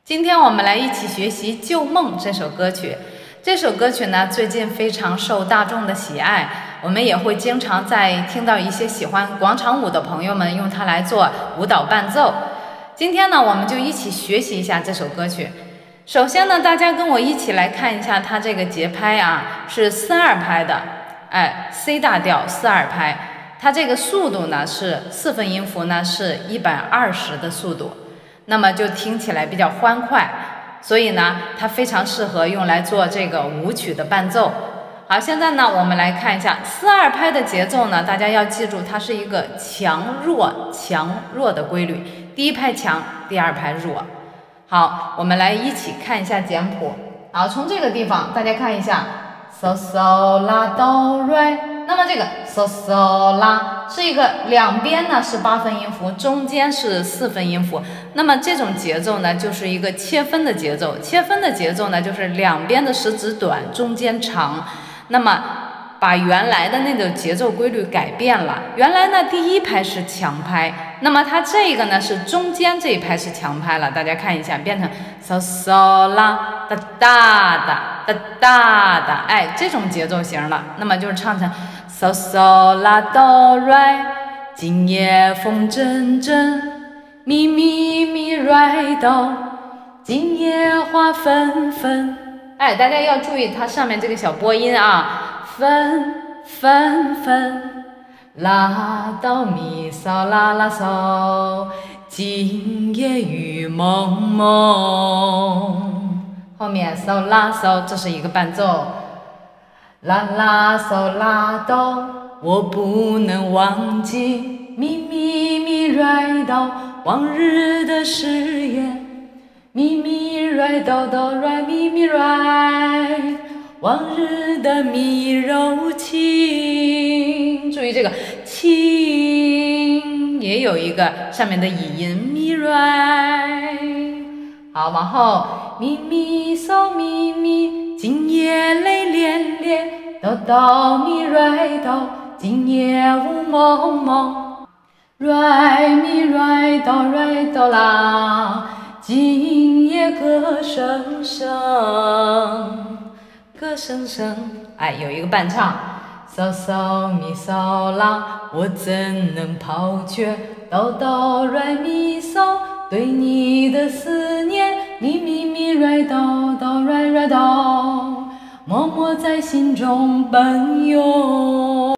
今天我们来一起学习《旧梦》这首歌曲。这首歌曲呢，最近非常受大众的喜爱，我们也会经常在听到一些喜欢广场舞的朋友们用它来做舞蹈伴奏。今天呢，我们就一起学习一下这首歌曲。首先呢，大家跟我一起来看一下它这个节拍啊，是4/2拍的，C 大调4/2拍。它这个速度呢是4分音符呢是120的速度。那么就听起来比较欢快，所以呢，它非常适合用来做这个舞曲的伴奏。好，现在呢，我们来看一下4/2拍的节奏呢，大家要记住，它是一个强弱的规律，第一拍强，第二拍弱。好，我们来一起看一下简谱。好，从这个地方大家看一下 ，so so la do re。那么这个 so so la 是一个两边呢是8分音符，中间是4分音符。那么这种节奏呢，就是一个切分的节奏。切分的节奏呢，就是两边的食指短，中间长。那么把原来的那种节奏规律改变了。原来呢，第一拍是强拍，那么它这个呢是中间这一拍是强拍了。大家看一下，变成 so so la 哒哒哒哒哒哒，这种节奏型了。那么就是唱成 so so la do re， 今夜风阵阵，咪咪咪 re do， 今夜花纷纷。大家要注意它上面这个小波音啊，纷纷纷，拉到咪嗦啦啦嗦，今夜雨蒙蒙。后面嗦啦嗦，这是一个伴奏。啦啦嗦啦哆，我不能忘记，咪咪咪来到往日的誓言。咪咪来哆哆来咪咪来，往日的咪柔情。注意这个情也有一个上面的倚音咪来。好，往后咪咪嗦咪咪，今夜泪涟涟，哆哆咪来哆，今夜雾蒙蒙，来咪来哆来哆啦。今夜歌声声，歌声声，有一个伴唱 ，so so mi so la， 我怎能抛却哆哆来咪嗦，对你的思念，咪咪咪来哆哆来来哆，默默在心中奔涌。